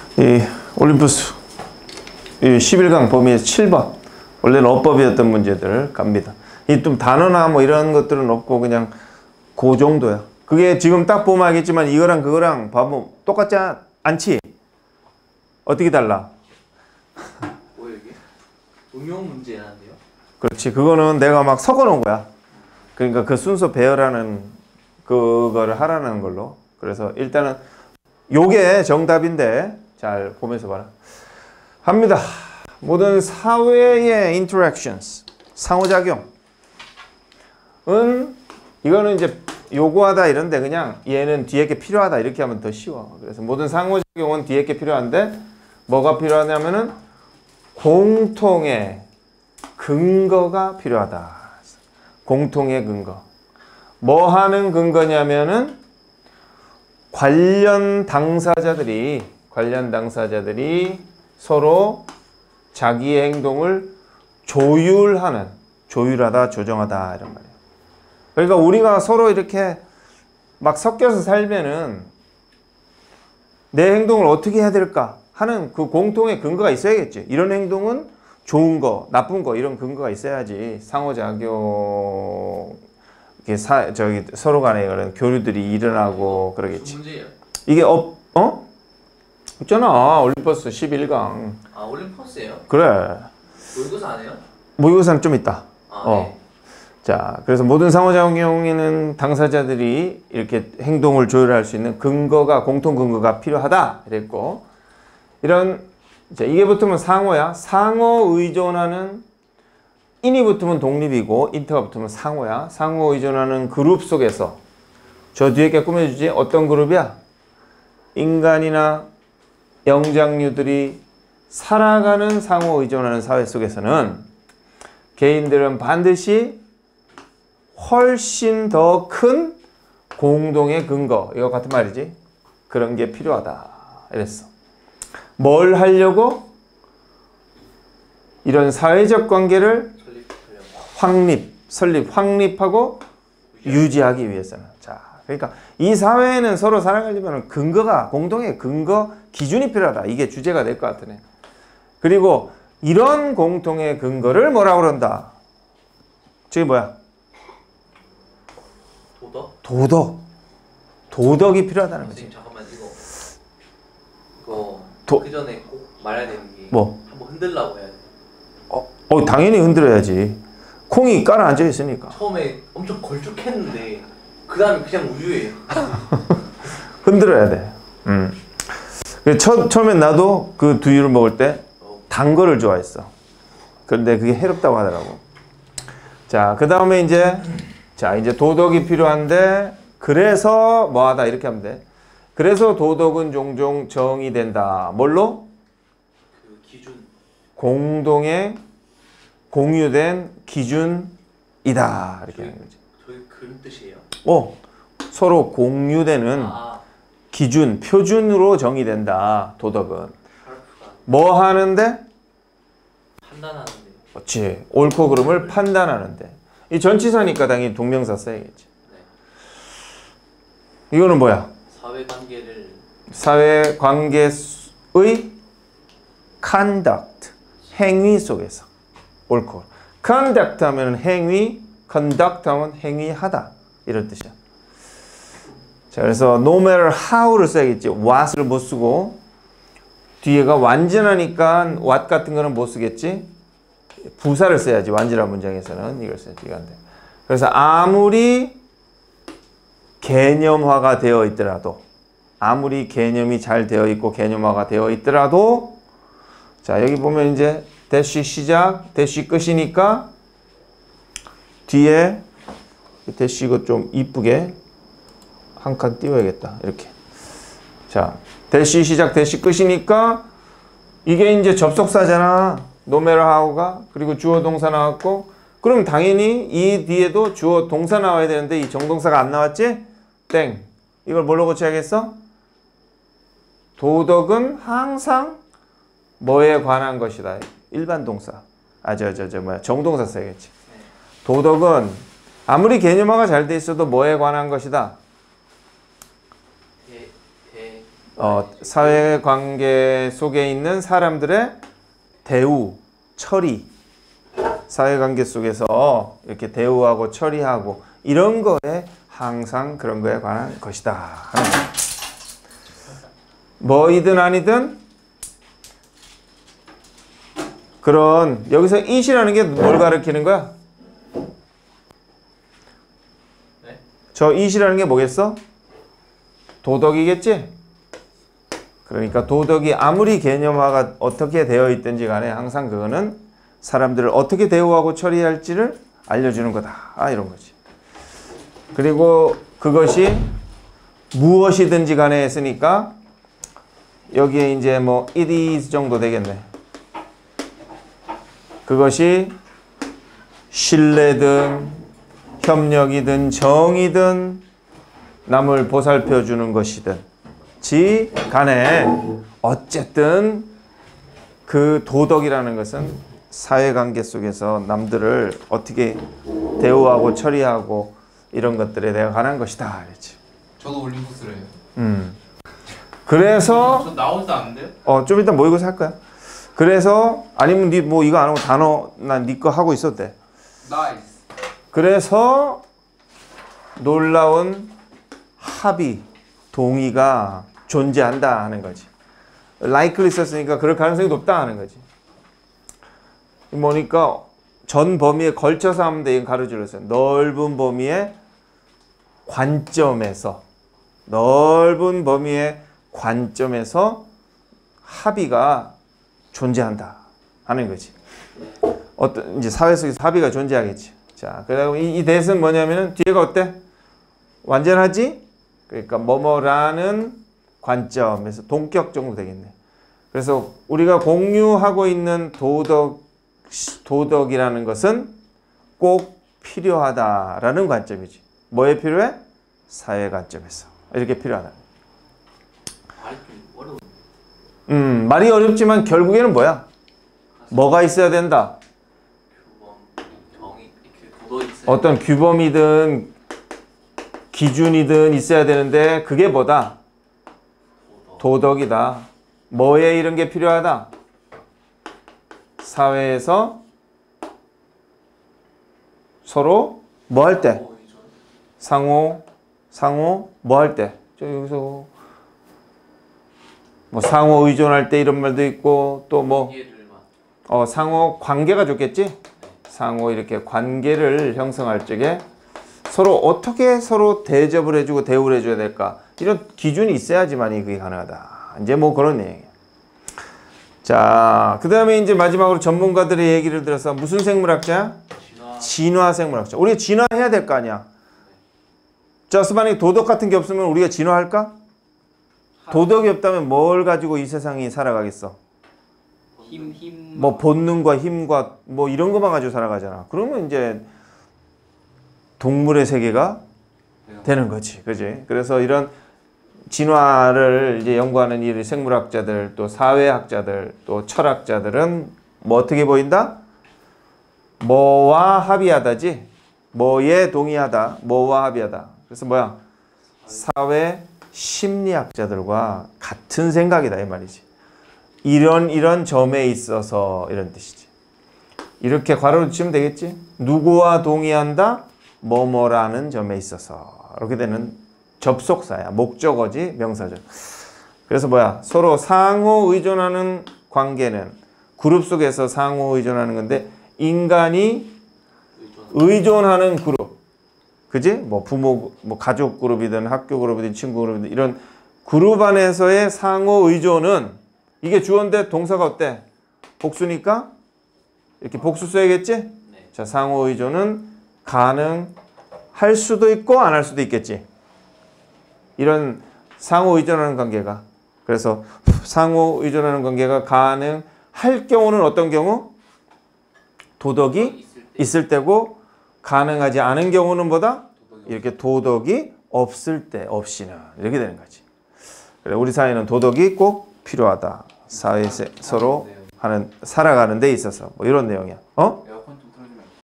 이 올림푸스 이 11강 범위에서 7번 원래는 어법이었던 문제들 갑니다. 이 좀 단어나 뭐 이런 것들은 없고 그냥 그 정도야. 그게 지금 딱 보면 알겠지만 이거랑 그거랑 봐보면 똑같지 않지? 어떻게 달라? 뭐야 이게? 응용 문제라는데요? 그렇지. 그거는 내가 막 섞어 놓은 거야. 그러니까 그 순서 배열하는 그거를 하라는 걸로. 그래서 일단은 요게 정답인데 잘 보면서 봐라. 합니다. 모든 사회의 interactions, 상호작용은 이거는 이제 요구하다 이런데 그냥 얘는 뒤에 게 필요하다 이렇게 하면 더 쉬워. 그래서 모든 상호작용은 뒤에 게 필요한데 뭐가 필요하냐면은 공통의 근거가 필요하다. 공통의 근거. 뭐 하는 근거냐면은 관련 당사자들이 서로 자기의 행동을 조율하다, 조정하다 이런 말이에요. 그러니까 우리가 서로 이렇게 막 섞여서 살면은 내 행동을 어떻게 해야 될까 하는 그 공통의 근거가 있어야겠지. 이런 행동은 좋은 거, 나쁜 거 이런 근거가 있어야지 상호작용 서로 간에 그런 교류들이 일어나고 그러겠지. 문제예요? 이게 있잖아. 올림퍼스 11강. 아 올림퍼스예요? 그래. 모의고사 안 해요? 모의고사는 좀 있다. 네. 자, 그래서 모든 상호작용에는 당사자들이 이렇게 행동을 조율할 수 있는 근거가, 공통 근거가 필요하다. 이랬고, 자, 이게 붙으면 상호야. 상호 의존하는, 인이 붙으면 독립이고, 인터가 붙으면 상호야. 상호 의존하는 그룹 속에서, 저 뒤에 게 꾸며주지? 어떤 그룹이야? 인간이나 영장류들이 살아가는 상호 의존하는 사회 속에서는 개인들은 반드시 훨씬 더 큰 공동의 근거, 이거 같은 말이지. 그런 게 필요하다. 이랬어. 뭘 하려고? 이런 사회적 관계를 확립하고 유지하기 위해서는. 자, 그러니까 이 사회에는 서로 살아가려면 근거가, 공동의 근거, 기준이 필요하다. 이게 주제가 될 것 같으네. 그리고 이런 공통의 근거를 뭐라고 그런다? 저게 뭐야? 도덕이 필요하다는 거지. 선생님 잠깐만 이거 그 전에 꼭 말해야 되는 게 뭐? 한번 흔들라고 해야 돼. 당연히 흔들어야지. 콩이 깔아앉아 있으니까. 처음에 엄청 걸쭉했는데 그 다음에 그냥 우유예요. 흔들어야 돼. 처음엔 나도 그 두유를 먹을 때 단 거를 좋아했어. 그런데 그게 해롭다고 하더라고. 자, 그 다음에 이제 도덕이 필요한데, 그래서 뭐하다 이렇게 하면 돼. 그래서 도덕은 종종 정의된다. 뭘로? 그 기준. 공동의 공유된 기준이다. 이렇게 하는 거지. 저희 그런 뜻이에요? 서로 공유되는 기준, 표준으로 정의된다. 도덕은. 뭐 하는데? 판단하는데. 그렇지. 옳고 그름을 판단하는데. 이 전치사니까 당연히 동명사 써야겠지. 네. 이거는 뭐야? 사회관계의 conduct, 행위 속에서. 옳고. conduct 하면 행위, conduct 하면 행위하다. 이런 뜻이야. 자, 그래서 no matter how를 써야겠지. what을 못 쓰고, 뒤에가 완전하니까 what 같은 거는 못 쓰겠지. 부사를 써야지. 완전한 문장에서는 이걸 써야지. 이건데. 그래서 아무리 개념화가 되어 있더라도, 아무리 개념이 잘 되어 있고 개념화가 되어 있더라도, 자, 여기 보면 이제 대시 시작, 대시 끝이니까 뒤에 대시 이거 좀 이쁘게 한 칸 띄워야겠다. 이렇게. 자, 대시 시작, 대시 끝이니까 이게 이제 접속사잖아. no matter how가. 그리고 주어 동사 나왔고, 그럼 당연히 이 뒤에도 주어 동사 나와야 되는데 이 정동사가 안 나왔지? 땡. 이걸 뭘로 고쳐야겠어? 도덕은 항상 뭐에 관한 것이다. 일반 동사. 정동사 써야겠지. 도덕은 아무리 개념화가 잘 돼 있어도 뭐에 관한 것이다? 사회관계 속에 있는 사람들의 대우, 처리, 사회관계 속에서 이렇게 대우하고 처리하고 이런 거에 항상 그런 거에 관한 것이다 하는 거예요. 뭐이든 아니든 그런 여기서 it이라는 게 뭘 가리키는 거야? 네? 저 it이라는 게 뭐겠어? 도덕이겠지? 그러니까 도덕이 아무리 개념화가 어떻게 되어 있든지 간에 항상 그거는 사람들을 어떻게 대우하고 처리할지를 알려주는 거다. 이런 거지. 그리고 그것이 무엇이든지 간에 했으니까 여기에 이제 뭐 it is 정도 되겠네. 그것이 신뢰든 협력이든 정이든 남을 보살펴 주는 것이든 지 간에 어쨌든 그 도덕이라는 것은 사회관계 속에서 남들을 어떻게 대우하고 처리하고 이런 것들에 대해 관한 것이다. 그랬지. 저도 올림푸스래요. 그래서 저 나오지도 않는데요? 좀 이따 모의고사 할 거야. 그래서 아니면 니 뭐 이거 안 하고 단어 난 니 거 하고 있어도 돼. 나이스. 그래서 놀라운 합의, 동의가 존재한다 하는 거지. like를 썼으니까 그럴 가능성이 높다 하는 거지. 뭐니까 전 범위에 걸쳐서 하면 돼. 이건 가로줄였어요. 넓은 범위의 관점에서 넓은 범위의 관점에서 합의가 존재한다 하는 거지. 어떤 이제 사회 속에서 합의가 존재하겠지. 자, 그리고 이 대은 뭐냐면은 뒤에가 어때? 완전하지? 그러니까 뭐뭐라는 관점에서 동격 정도 되겠네. 그래서 우리가 공유하고 있는 도덕이라는 것은 꼭 필요하다라는 관점이지. 뭐에 필요해? 사회 관점에서 이렇게 필요하다. 말이 좀 어려워. 말이 어렵지만 결국에는 뭐야? 뭐가 있어야 된다? 규범, 정의, 이렇게 도덕이 있어요. 어떤 규범이든 기준이든 있어야 되는데 그게 뭐다? 도덕이다. 뭐에 이런 게 필요하다? 사회에서 서로 뭐 할 때? 상호 뭐 할 때? 저 여기서 뭐 상호 의존할 때 이런 말도 있고 또 뭐 상호 관계가 좋겠지? 상호 이렇게 관계를 형성할 적에 서로 어떻게 서로 대접을 해주고 대우를 해줘야 될까? 이런 기준이 있어야지만이 그게 가능하다. 이제 뭐 그런 얘기야. 자, 그 다음에 이제 마지막으로 전문가들의 얘기를 들어서 무슨 생물학자야? 진화 생물학자. 우리가 진화해야 될 거 아니야. 자, 만약에 도덕 같은 게 없으면 우리가 진화할까? 도덕이 없다면 뭘 가지고 이 세상이 살아가겠어? 뭐 본능과 힘과 뭐 이런 것만 가지고 살아가잖아. 그러면 이제 동물의 세계가 되는 거지. 그지? 그래서 이런 진화를 이제 연구하는 이 생물학자들, 또 사회학자들, 또 철학자들은 뭐 어떻게 보인다? 뭐와 합의하다지? 뭐에 동의하다, 뭐와 합의하다. 그래서 뭐야? 사회 심리학자들과 같은 생각이다 이 말이지. 이런 점에 있어서 이런 뜻이지. 이렇게 괄호를 치면 되겠지? 누구와 동의한다? 뭐뭐라는 점에 있어서. 이렇게 되는 접속사야. 목적어지 명사죠. 그래서 뭐야? 서로 상호 의존하는 관계는 그룹 속에서 상호 의존하는 건데 인간이 의존하는 그룹. 그지? 뭐 부모, 뭐 가족 그룹이든 학교 그룹이든 친구 그룹이든 이런 그룹 안에서의 상호 의존은 이게 주어인데 동사가 어때? 복수니까 이렇게 복수 써야겠지? 네. 자, 상호 의존은 가능할 수도 있고 안 할 수도 있겠지. 이런 상호 의존하는 관계가. 그래서 상호 의존하는 관계가 가능할 경우는 어떤 경우? 도덕이 있을 때고 가능하지 않은 경우는 뭐다? 이렇게 도덕이 없을 때, 없이는 이렇게 되는 거지. 그래, 우리 사회는 도덕이 꼭 필요하다. 사회에서 서로 하는 살아가는 데 있어서 뭐 이런 내용이야. 에어컨 좀